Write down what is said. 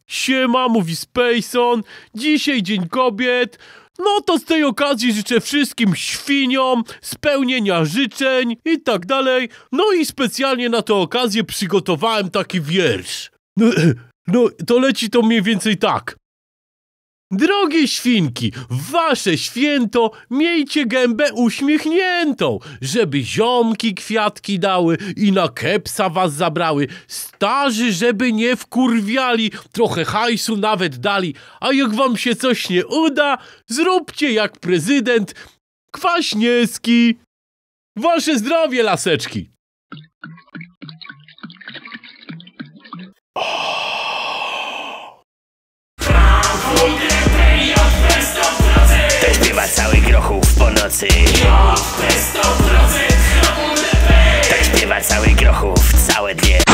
Siema, mówi Spacon. Dzisiaj Dzień Kobiet. No to z tej okazji życzę wszystkim świniom spełnienia życzeń i tak dalej. No i specjalnie na tę okazję przygotowałem taki wiersz. No to leci to mniej więcej tak. Drogie świnki, w wasze święto miejcie gębę uśmiechniętą, żeby ziomki kwiatki dały i na kepsa was zabrały, starzy żeby nie wkurwiali, trochę hajsu nawet dali, a jak wam się coś nie uda, zróbcie jak prezydent Kwaśniewski. Wasze zdrowie, laseczki. To śpiewa cały Grochów po nocy. Tak śpiewa cały Grochów całe dnie.